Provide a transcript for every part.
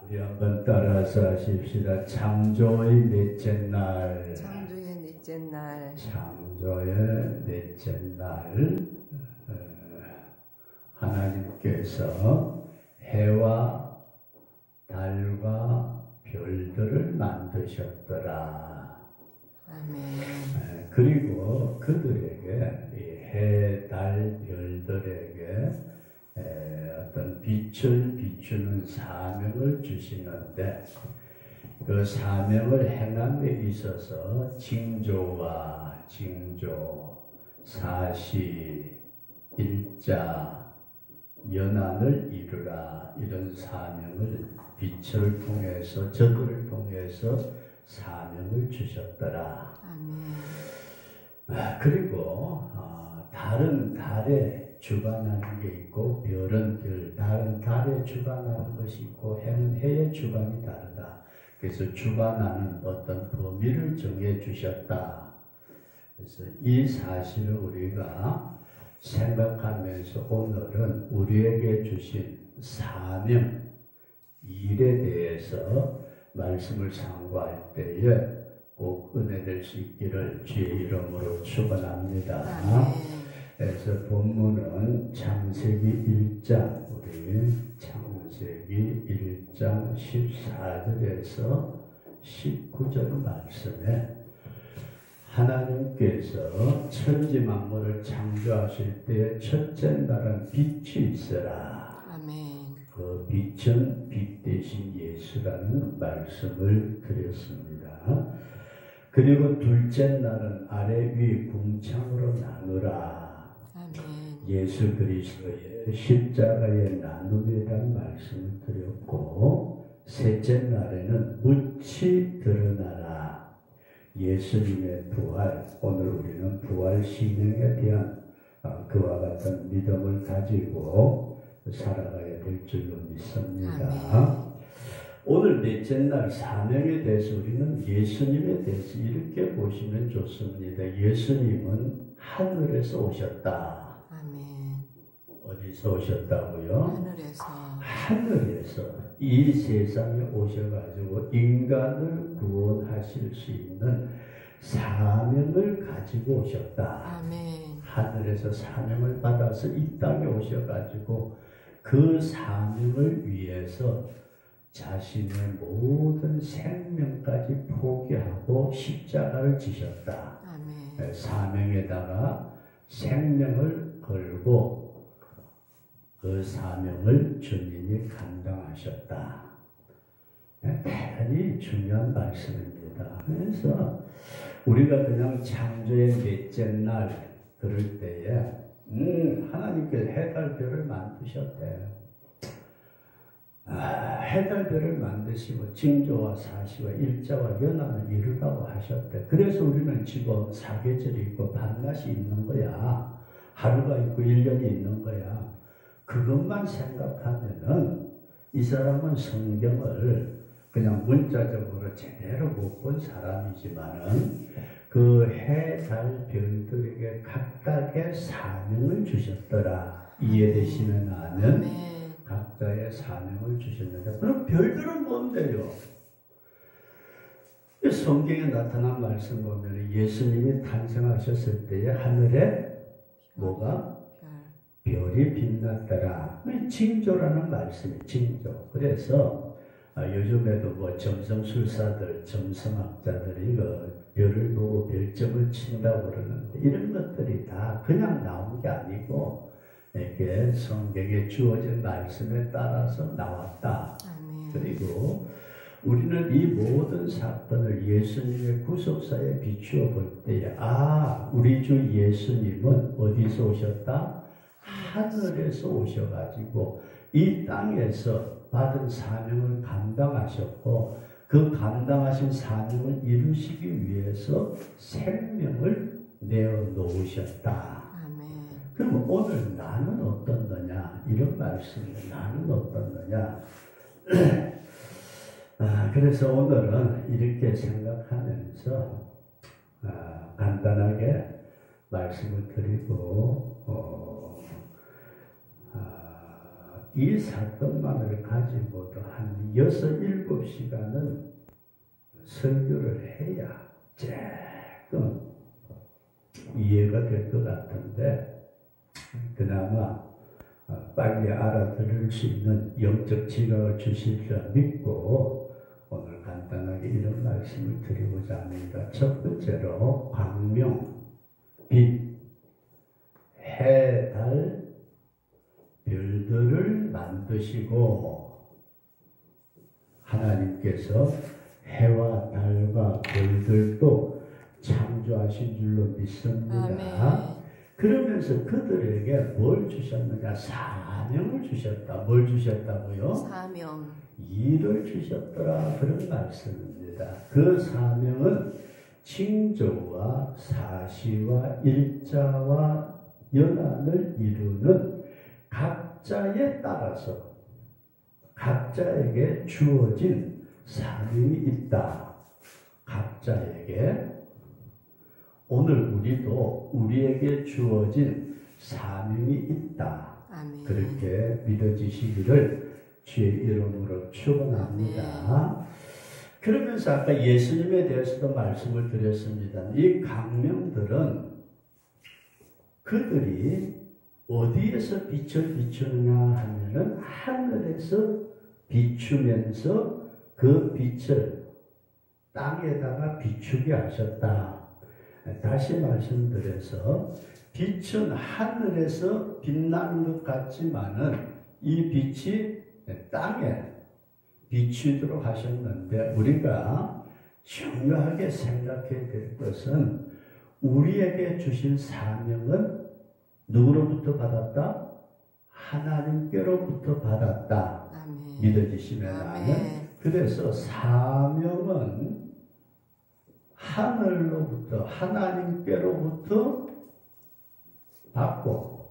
우리 한번 따라서 하십시다. 창조의 넷째 날. 창조의 넷째 날. 창조의 넷째 날. 하나님께서 해와 달과 별들을 만드셨더라. 아멘. 그리고 그들에게 이 해, 달, 별들에게 어떤 빛을 비추는 사명을 주시는데 그 사명을 행함에 있어서 징조와 징조, 사시, 일자, 연한을 이루라 이런 사명을 빛을 통해서 저들을 통해서 사명을 주셨더라. 아멘. 그리고 달은 달에 주관하는 게 있고 별은 별, 달은 달에 주관하는 것이 있고 해는 해의 주관이 다르다. 그래서 주관하는 어떤 범위를 정해 주셨다. 그래서 이 사실을 우리가 생각하면서 오늘은 우리에게 주신 사명, 일에 대해서 말씀을 상고할 때에 꼭 은혜될 수 있기를 주의 이름으로 축원합니다. 그래서 본문은 창세기 1장, 우리 창세기 1장 14절에서 19절 말씀에 하나님께서 천지 만물을 창조하실 때 첫째 날은 빛이 있어라. 아멘. 그 빛은 빛 대신 예수라는 말씀을 드렸습니다. 그리고 둘째 날은 아래 위 궁창으로 나누라. 아멘. 예수 그리스도의 십자가의 나눔에 대한 말씀을 드렸고 셋째 날에는 묻히 드러나라. 예수님의 부활, 오늘 우리는 부활 신앙에 대한 그와 같은 믿음을 가지고 살아가야 될 줄로 믿습니다. 아멘. 오늘 넷째 날 사명에 대해서 우리는 예수님에 대해서 이렇게 보시면 좋습니다. 예수님은 하늘에서 오셨다. 아멘. 어디서 오셨다고요? 하늘에서. 하늘에서 이 세상에 오셔가지고 인간을 구원하실 수 있는 사명을 가지고 오셨다. 아멘. 하늘에서 사명을 받아서 이 땅에 오셔가지고 그 사명을 위해서 자신의 모든 생명까지 포기하고 십자가를 지셨다. 아멘. 사명에다가 생명을 걸고 그 사명을 주님이 감당하셨다. 대단히 중요한 말씀입니다. 그래서 우리가 그냥 창조의 넷째 날 그럴 때에 하나님께서 해달별을 만드셨대요. 해달별을 만드시고 징조와 사시와 일자와 연한을 이루라고 하셨대. 그래서 우리는 지금 사계절이 있고 밤낮이 있는 거야. 하루가 있고 1년이 있는 거야. 그것만 생각하면은 이 사람은 성경을 그냥 문자적으로 제대로 못 본 사람이지만은 그 해, 달, 별들에게 각각의 사명을 주셨더라. 이해되시면 아면 각자의 사명을 주셨는데 그럼 별들은 뭔데요? 성경에 나타난 말씀 보면 예수님이 탄생하셨을 때에 하늘에 뭐가? 별이 빛났더라. 징조라는 말씀이 징조. 그래서 요즘에도 뭐 점성술사들, 점성학자들이 그 별을 보고 별점을 친다고 그러는데 이런 것들이 다 그냥 나온 게 아니고 이렇게 성경에 주어진 말씀에 따라서 나왔다. 아멘. 그리고 우리는 이 모든 사건을 예수님의 구속사에 비추어 볼 때에 우리 주 예수님은 어디서 오셨다? 하늘에서 오셔가지고 이 땅에서 받은 사명을 감당하셨고 그 감당하신 사명을 이루시기 위해서 생명을 내어놓으셨다. 아멘. 그럼 오늘 나는 어떻느냐? 이런 말씀이에요. 나는 어떻느냐? 그래서 오늘은 이렇게 생각하면서 간단하게 말씀을 드리고 이 사건만을 가지고도 한 6-7시간은 설교를 해야 조금 이해가 될 것 같은데 그나마 빨리 알아들을 수 있는 영적 지각을 주실 줄 믿고 오늘 간단하게 이런 말씀을 드리고자 합니다. 첫 번째로 광명, 빛, 해, 달, 별들을 만드시고 하나님께서 해와 달과 별들도 창조하신 줄로 믿습니다. 아멘. 그러면서 그들에게 뭘 주셨느냐? 사명을 주셨다. 뭘 주셨다고요? 사명. 일을 주셨더라. 그런 말씀입니다. 그 사명은 징조와 사시와 일자와 연한을 이루는 각자에 따라서 각자에게 주어진 사명이 있다. 각자에게 오늘 우리도 우리에게 주어진 사명이 있다. 아멘. 그렇게 믿어지시기를 주의 이름으로 축원합니다. 그러면서 아까 예수님에 대해서도 말씀을 드렸습니다. 이 강명들은 그들이 어디에서 빛을 비추느냐 하면은 하늘에서 비추면서 그 빛을 땅에다가 비추게 하셨다. 다시 말씀드려서 빛은 하늘에서 빛나는 것 같지만은 이 빛이 땅에 비추도록 하셨는데 우리가 중요하게 생각해야 될 것은 우리에게 주신 사명은 누구로부터 받았다? 하나님께로부터 받았다. 아멘. 믿어지시면 아멘. 그래서 사명은 하늘로부터 하나님께로부터 받고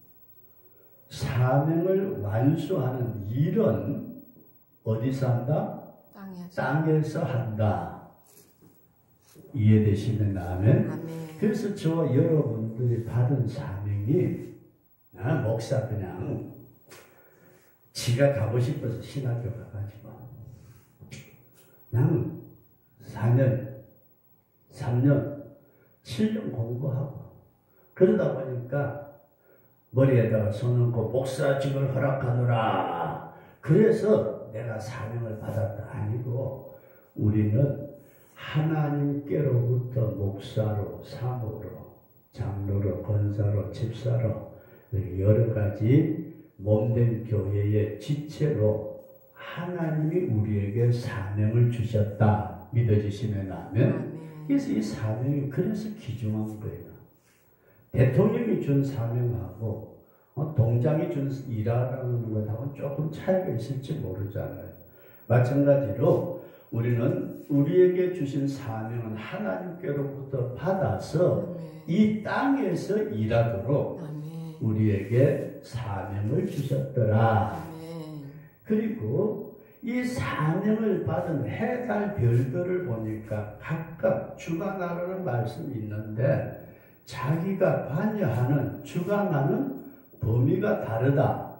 사명을 완수하는 일은 어디서 한다? 땅에서 한다. 이해되시면 아멘. 아멘. 그래서 저와 여러분들이 받은 사명이 목사 그냥 지가 가고 싶어서 신학교 가가지고 그냥 4년 3년, 7년 공부하고 그러다 보니까 머리에다가 손 얹고 목사직을 허락하노라. 그래서 내가 사명을 받았다. 아니고 우리는 하나님께로부터 목사로, 사모로, 장로로, 권사로, 집사로 여러 가지 몸된 교회의 지체로 하나님이 우리에게 사명을 주셨다. 믿어지시면 아멘. 그래서 이 사명이 그래서 귀중한 거예요. 대통령이 준 사명하고 동장이 준 일하라는 것하고 조금 차이가 있을지 모르잖아요. 마찬가지로 우리는 우리에게 주신 사명은 하나님께로부터 받아서 이 땅에서 일하도록 우리에게 사명을 주셨더라. 그리고 이 사명을 받은 해, 달, 별들을 보니까 각각 주관하라는 말씀이 있는데 자기가 관여하는, 주관하는 범위가 다르다.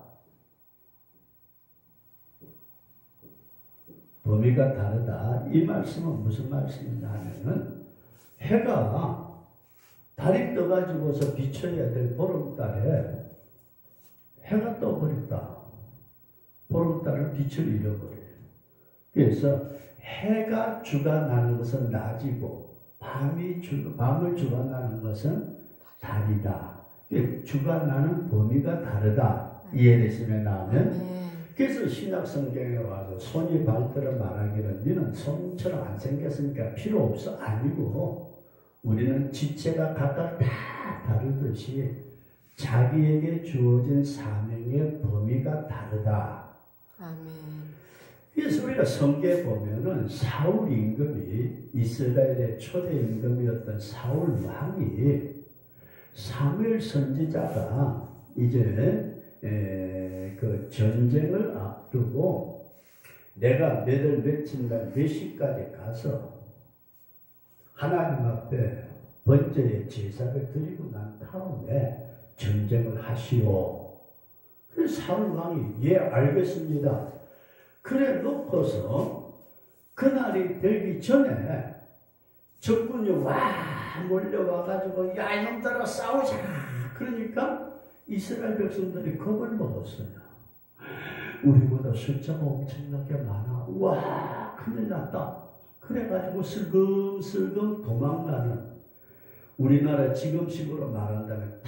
범위가 다르다. 이 말씀은 무슨 말씀이냐 하면은 해가 달이 떠가지고서 비춰야 될 보름달에 해가 떠버렸다. 보름달은 빛을 잃어버려요. 그래서 해가 주관하는 것은 낮이고 밤을 주관하는 것은 달이다. 주관하는 범위가 다르다. 이해되시면 아멘. 그래서 신약 성경에 와서 손이 발들어 말하기를 너는 손처럼 안 생겼으니까 필요 없어. 아니고 우리는 지체가 각각 다 다르듯이 자기에게 주어진 사명의 범위가 다르다. 아멘. 그래서 우리가 성경에 보면은 사울 임금이 이스라엘의 초대 임금이었던 사울 왕이 사무엘 선지자가 이제 그 전쟁을 앞두고 내가 몇월 며칠날 몇 시까지 가서 하나님 앞에 번제의 제사를 드리고 난 다음에 전쟁을 하시오. 그래서 사울 왕이 예 알겠습니다. 그래 놓고서 그날이 되기 전에 적군이 몰려와가지고 야 이놈들아 싸우자. 그러니까 이스라엘 백성들이 겁을 먹었어요. 우리보다 숫자가 엄청나게 많아. 와 큰일 났다. 그래가지고 슬금슬금 도망가는, 우리나라 지금식으로 말한다면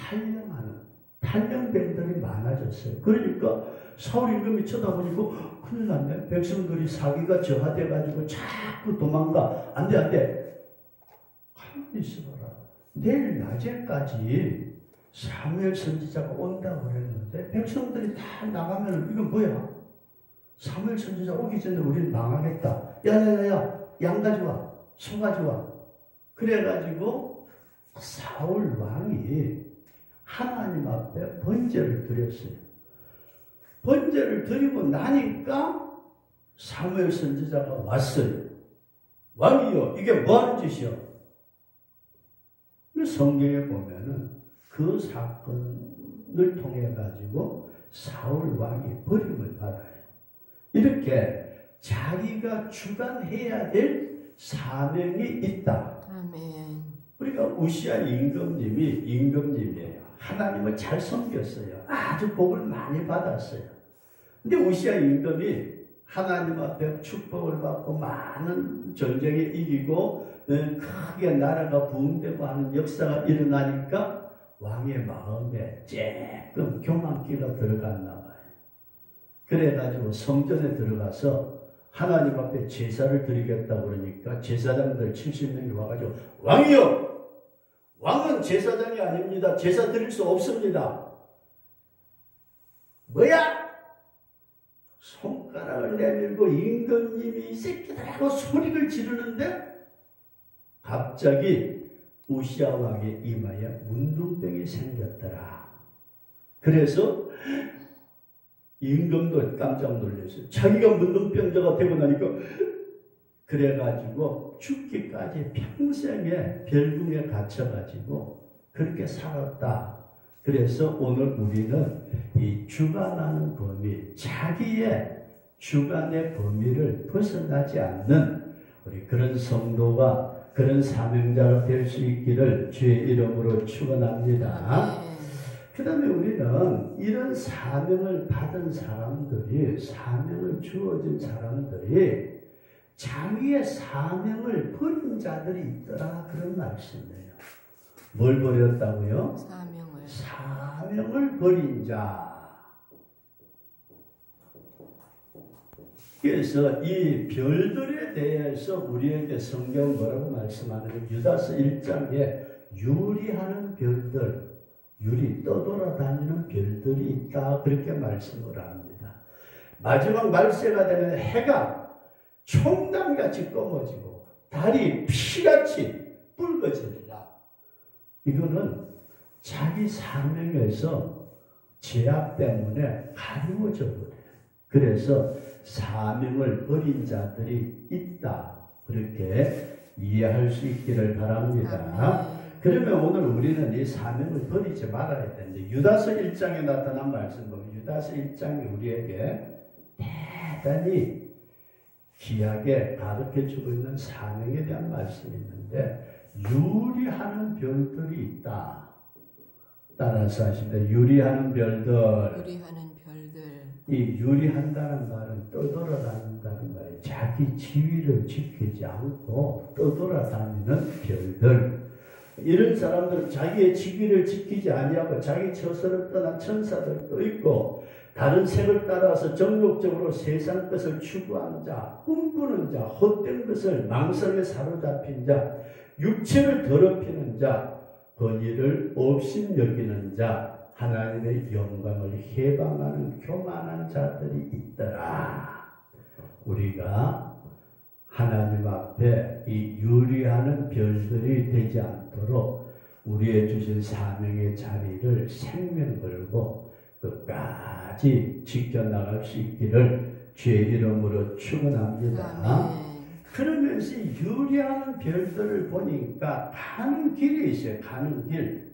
탈영병들이 많아졌어요. 그러니까 사울 임금이 쳐다보니까 큰일 났네. 백성들이 사기가 저하돼가지고 자꾸 도망가. 안 돼. 가만히 있어봐라. 내일 낮에까지 사무엘 선지자가 온다고 그랬는데 백성들이 다 나가면 이건 뭐야? 사무엘 선지자 오기 전에 우리는 망하겠다. 야야야야, 양 가져와, 소 가져와. 그래가지고 사울 왕이 하나님 앞에 번제를 드렸어요. 번제를 드리고 나니까 사무엘 선지자가 왔어요. 왕이요, 이게 뭐하는 짓이요? 성경에 보면은 그 사건을 통해 가지고 사울 왕이 버림을 받아요. 이렇게 자기가 주관해야 될 사명이 있다. 아멘. 우리가 우시아 임금님이에요. 하나님을 잘 섬겼어요. 아주 복을 많이 받았어요. 근데 우시아 임금이 하나님 앞에 축복을 받고 많은 전쟁에 이기고 크게 나라가 부흥되고 하는 역사가 일어나니까 왕의 마음에 조금 교만기가 들어갔나 봐요. 그래가지고 성전에 들어가서 하나님 앞에 제사를 드리겠다고 그러니까 제사장들 70명이 와가지고 왕이요! 왕은 제사장이 아닙니다. 제사 드릴 수 없습니다. 뭐야? 손가락을 내밀고 임금님이 이 새끼들하고 소리를 지르는데 갑자기 우시아 왕의 이마에 문둥병이 생겼더라. 그래서 임금도 깜짝 놀랐어요. 자기가 문둥병자가 되고 나니까 그래가지고 죽기까지 평생에 별궁에 갇혀가지고 그렇게 살았다. 그래서 오늘 우리는 이 주관하는 범위, 자기의 주관의 범위를 벗어나지 않는 우리 그런 성도가 그런 사명자가 될 수 있기를 주의 이름으로 축원합니다. 그 다음에 우리는 이런 사명을 받은 사람들이, 사명을 주어진 사람들이 자기의 사명을 버린 자들이 있더라. 그런 말씀이에요. 뭘 버렸다고요? 사명을 버린 자. 그래서 이 별들에 대해서 우리에게 성경 뭐라고 말씀하느냐, 유다서 1장에 유리하는 별들, 유리 떠돌아다니는 별들이 있다, 그렇게 말씀을 합니다. 마지막 말세가 되면 해가 총단같이 검어지고 달이 피같이 붉어지리라. 이거는 자기 사명에서 제약 때문에 가리워져 버려요. 그래서 사명을 버린 자들이 있다, 그렇게 이해할 수 있기를 바랍니다. 그러면 오늘 우리는 이 사명을 버리지 말아야 되는데, 유다서 1장에 나타난 말씀 보면 유다서 1장이 우리에게 대단히 귀하게 가르쳐주고 있는 사명에 대한 말씀이 있는데, 유리하는 별들이 있다. 따라서 하십니다. 유리하는 별들. 이 유리한다는 말은 떠돌아다닌다는 말이에요. 자기 지위를 지키지 않고 떠돌아다니는 별들. 이런 사람들은 자기의 지위를 지키지 아니하고 자기 처소를 떠난 천사들도 있고, 다른 색을 따라서 정욕적으로 세상 것을 추구하는 자, 꿈꾸는 자, 헛된 것을 망설에 사로잡힌 자, 육체를 더럽히는 자, 권위를 업신여기는 자, 하나님의 영광을 해방하는 교만한 자들이 있더라. 우리가 하나님 앞에 이 유리하는 별들이 되지 않도록 우리의 주신 사명의 자리를 생명 걸고 끝까지 지켜나갈 수 있기를 주의 이름으로 축원합니다. 그러면서 유리하는 별들을 보니까 가는 길이 있어요. 가는 길.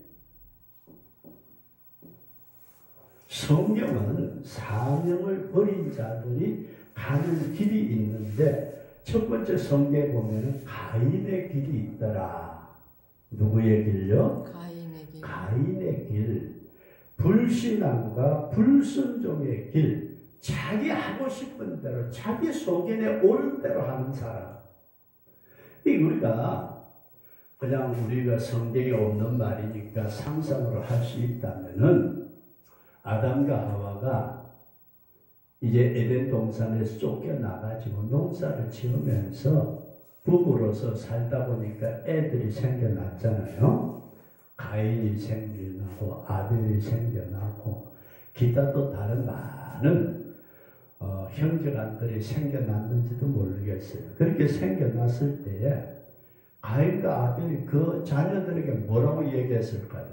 성경은 사명을 버린 자들이 가는 길이 있는데 첫 번째 성경에 보면은 가인의 길이 있더라. 누구의 길요? 가인의 길. 가인의 길. 불신앙과 불순종의 길. 자기 하고 싶은 대로 자기 속에 옳은 대로 하는 사람. 이 우리가 그냥 우리가 성경에 없는 말이니까 상상으로 할 수 있다면은 아담과 하와가 이제 에덴 동산에서 쫓겨나가지고 농사를 지으면서 부부로서 살다 보니까 애들이 생겨났잖아요. 가인이 생겨나고 아벨이 생겨나고 기타 또 다른 많은 형제간들이 생겨났는지도 모르겠어요. 그렇게 생겨났을 때에 가인과 아벨이 그 자녀들에게 뭐라고 얘기했을까요?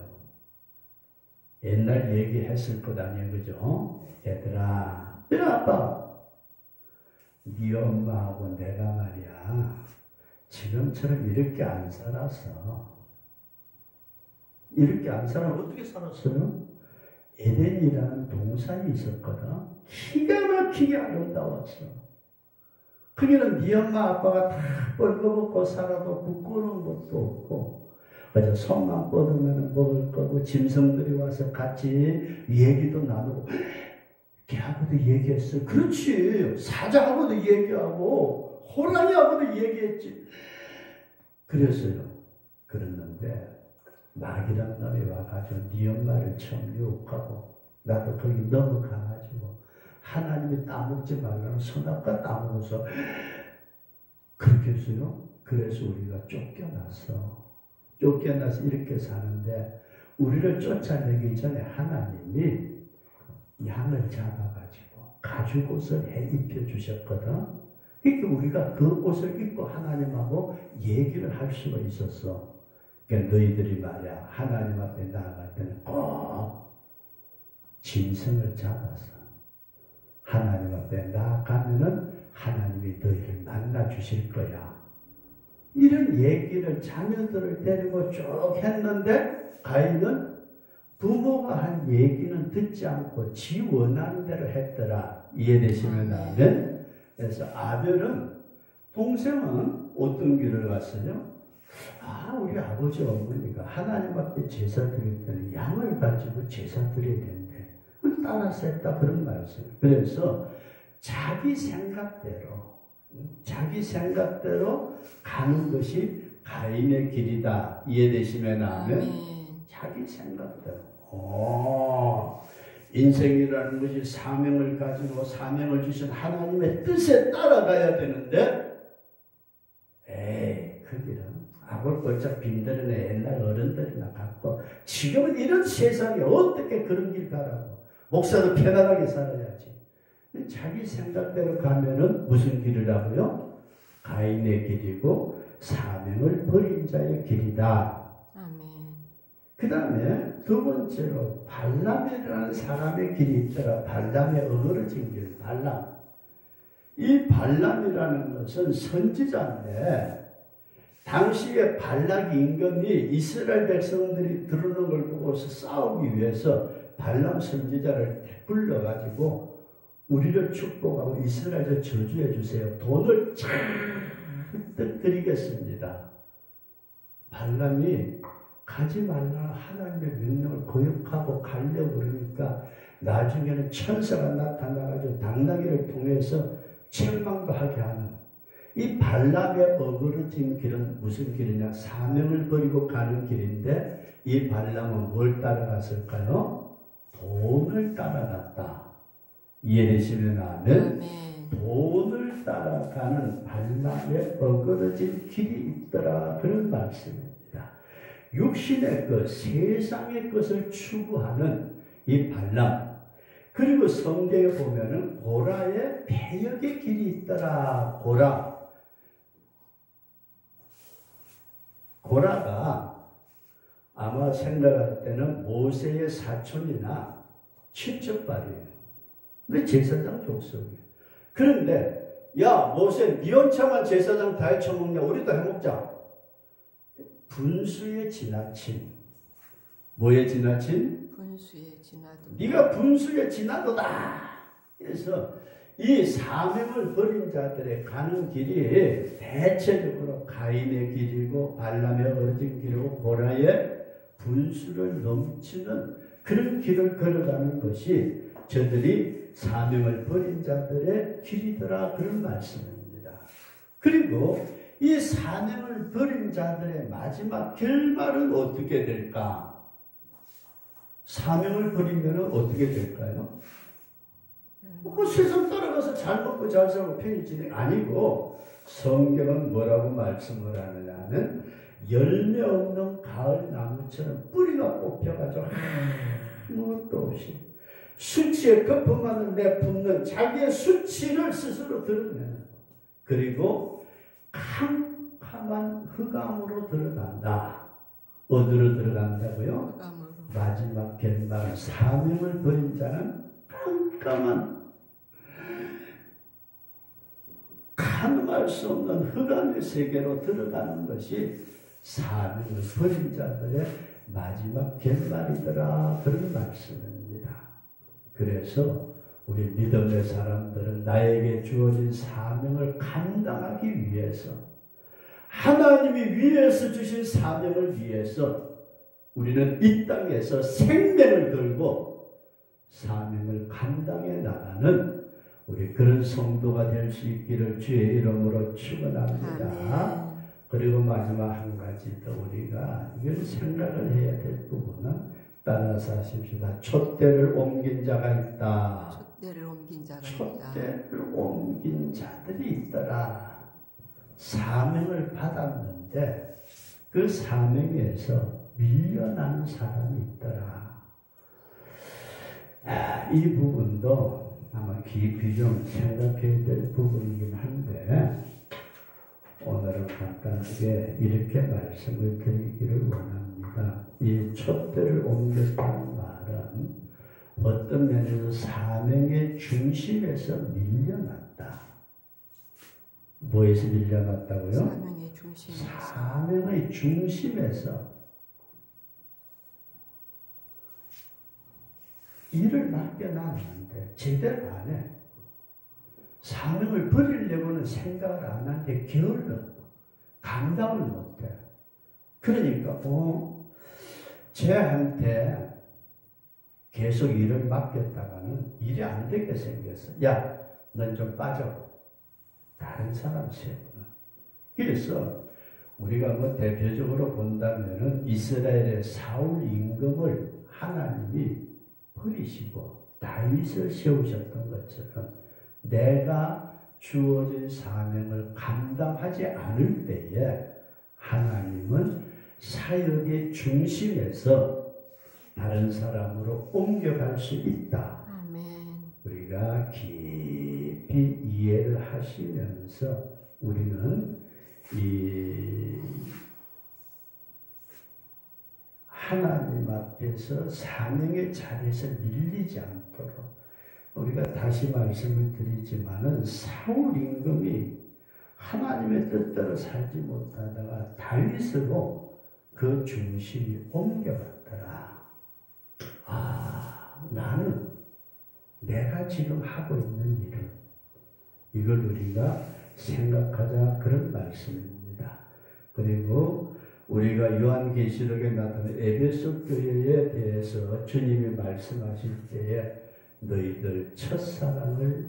옛날 얘기했을 것 아니에요, 그죠? 얘들아, 아빠, 네 엄마하고 내가 말이야 지금처럼 이렇게 안 살았어. 이렇게 안 살아. 어떻게 살았어요? 에덴이라는 동산이 있었거든. 기가 막히게 아름다웠어. 거기는 네 엄마 아빠가 다 벌거벗고 살아도 부끄러운 것도 없고 그저 손만 뻗으면 먹을 거고 짐승들이 와서 같이 얘기도 나누고 걔하고도 얘기했어. 그렇지. 사자하고도 얘기하고 호랑이하고도 얘기했지. 그랬어요. 그랬는데 마귀란 놈이 와가지고 네 엄마를 처음 유혹하고 나도 거기 넘어가가지고 하나님이 따먹지 말라는 선악과 따먹어서 그렇게 했어요. 그래서 우리가 쫓겨나서 이렇게 사는데 우리를 쫓아내기 전에 하나님이 양을 잡아가지고 가죽옷을 해 입혀주셨거든. 그러니까 우리가 그 옷을 입고 하나님하고 얘기를 할 수가 있었어. 그러니까 너희들이 말이야 하나님 앞에 나아갈 때는 꼭 짐승을 잡아서 하나님 앞에 나아가면은 하나님이 너희를 만나 주실 거야. 이런 얘기를 자녀들을 데리고 쭉 했는데 가인은 부모가 한 얘기는 듣지 않고 지 원하는 대로 했더라. 이해되시면 나면. 그래서 아벨은 동생은 어떤 길을 갔어요? 우리 아버지 어머니가 하나님 앞에 제사 드릴 때는 양을 가지고 제사 드려야 된대. 따라서 했다 그런 말씀. 그래서 자기 생각대로 가는 것이 가인의 길이다. 이해되시면 하면 자기 생각대로. 인생이라는 것이 사명을 가지고 사명을 주신 하나님의 뜻에 따라가야 되는데 그 길은 아골골짝 빈들이나 옛날 어른들이나 갖고 지금은 이런 세상에 어떻게 그런 길 가라고. 목사도 편안하게 살아야지. 자기 생각대로 가면은 무슨 길이라고요? 가인의 길이고 사명을 버린 자의 길이다. 아멘. 그 다음에 두 번째로 발람이라는 사람의 길이 있더라. 발람의 어그러진 길, 발람. 이 발람이라는 것은 선지자인데 당시에 발락 임금이 이스라엘 백성들이 들어오는 걸 보고서 싸우기 위해서 발람 선지자를 불러가지고 우리를 축복하고 이스라엘을 저주해 주세요. 돈을 잔뜩 드리겠습니다. 발람이 가지 말라 하나님의 명령을 거역하고 가려고 그러니까 나중에는 천사가 나타나가지고 당나귀를 통해서 책망도 하게 하는 이 발람의 어그러진 길은 무슨 길이냐? 사명을 버리고 가는 길인데 이 발람은 뭘 따라갔을까요? 돈을 따라갔다. 이해되시면 하면 돈을 따라가는 발람의 어그러진 길이 있더라. 그런 말씀입니다. 육신의 것, 세상의 것을 추구하는 이 발람. 그리고 성경에 보면은 고라의 배역의 길이 있더라. 고라가 아마 생각할 때는 모세의 사촌이나 친척발이에요. 근데 제사장 족속이에요. 그런데 야 모세 니 혼자만 제사장 다 해쳐먹냐? 우리도 해먹자. 분수에 지나친. 뭐에 지나친? 분수에 지나도. 네가 분수에 지나도다. 그래서 이 사명을 버린 자들의 가는 길이 대체적으로 가인의 길이고 발람의 어진 길이고 고라의 분수를 넘치는 그런 길을 걸어가는 것이 저들이 사명을 버린 자들의 길이더라, 그런 말씀입니다. 그리고 이 사명을 버린 자들의 마지막 결말은 어떻게 될까? 사명을 버리면 어떻게 될까요? 그 세상 따라가서 잘 먹고 잘 살고 편히 지내 아니고, 성경은 뭐라고 말씀을 하느냐면 열매 없는 가을 나무처럼 뿌리가 뽑혀가지고 아무것도 없이 수치에 거품만을 내뿜는 자기의 수치를 스스로 드러내는 것. 그리고 캄캄한 흑암으로 들어간다. 어디로 들어간다고요? 흑암으로. 마지막 결말은 사명을 버린 자는 깜깜한 가늠할 수 없는 흑암의 세계로 들어가는 것이 사명을 버린 자들의 마지막 결말이더라, 그런 말씀입니다. 그래서 우리 믿음의 사람들은 나에게 주어진 사명을 감당하기 위해서, 하나님이 위에서 주신 사명을 위해서 우리는 이 땅에서 생명을 걸고 사명을 감당해 나가는 우리 그런 성도가 될 수 있기를 주의 이름으로 축원합니다. 아멘. 그리고 마지막 한 가지 더 우리가 이걸 생각을 해야 될 부분은, 따라서 하십시다. 촛대를 옮긴 자가 있다. 촛대를 옮긴 자가 있다. 촛대를 옮긴 자들이 있더라. 사명을 받았는데 그 사명에서 밀려나는 사람이 있더라. 이 부분도 아마 깊이 좀 생각해야 될 부분이긴 한데, 오늘은 간단하게 이렇게 말씀을 드리기를 원합니다. 이 촛대를 옮겼다는 말은 어떤 면에서 사명의 중심에서 밀려났다. 뭐에서 밀려났다고요? 사명의 중심에서. 사명의 중심에서 일을 맡겨놨는데 제대로 안 해. 사명을 버리려고는 생각을 안 하는데 게을러. 감당을 못해. 그러니까 쟤한테 계속 일을 맡겼다가는 일이 안 되게 생겼어. 야, 넌 좀 빠져. 다른 사람 세우는. 그래서 우리가 뭐 대표적으로 본다면은 이스라엘의 사울 임금을 하나님이 버리시고 다윗을 세우셨던 것처럼, 내가 주어진 사명을 감당하지 않을 때에 하나님은 사역의 중심에서 다른 사람으로 옮겨갈 수 있다. 아멘. 우리가 깊이 이해를 하시면서 우리는 이 하나님 앞에서 사명의 자리에서 밀리지 않도록, 우리가 다시 말씀을 드리지만은 사울 임금이 하나님의 뜻대로 살지 못하다가 다윗으로 그 중심이 옮겨갔더라. 나는 내가 지금 하고 있는 일은, 이걸 우리가 생각하자, 그런 말씀입니다. 그리고 우리가 요한계시록에 나타난 에베소 교회에 대해서 주님이 말씀하실 때에 너희들 첫사랑을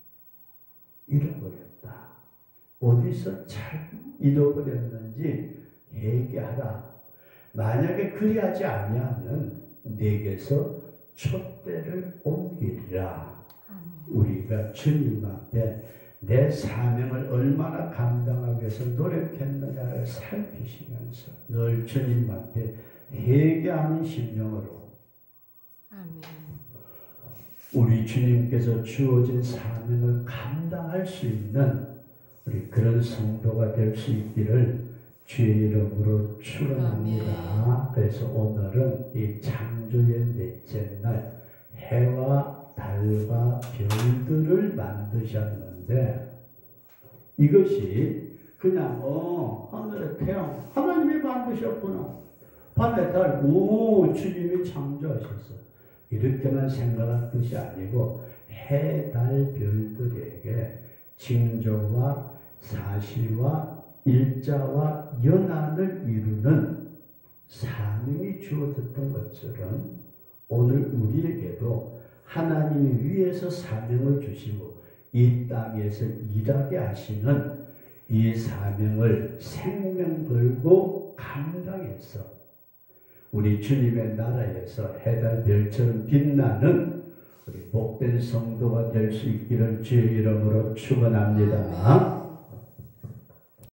잃어버렸다. 어디서 잘 잃어버렸는지 회개하라. 만약에 그리하지 아니하면 내게서 촛대를 옮기리라. 우리가 주님 앞에 내 사명을 얼마나 감당하기 위해서 노력했느냐를 살피시면서 늘 주님 앞에 회개하는 심령으로, 아멘. 우리 주님께서 주어진 사명을 감당할 수 있는 우리 그런 성도가 될 수 있기를 주의 이름으로 축원합니다. 그래서 오늘은 이 창조의 넷째 날 해와 달과 별들을 만드셨는데, 이것이 그냥 하늘의 태양 하나님이 만드셨구나, 밤의 달 주님이 창조하셨어, 이렇게만 생각할 것이 아니고 해, 달, 별들에게 징조와 사시와 일자와 연한을 이루는 사명이 주어졌던 것처럼 오늘 우리에게도 하나님이 위에서 사명을 주시고 이 땅에서 일하게 하시는 이 사명을 생명 걸고 감당해서 우리 주님의 나라에서 해달 별처럼 빛나는 우리 복된 성도가 될 수 있기를 주의 이름으로 축원합니다.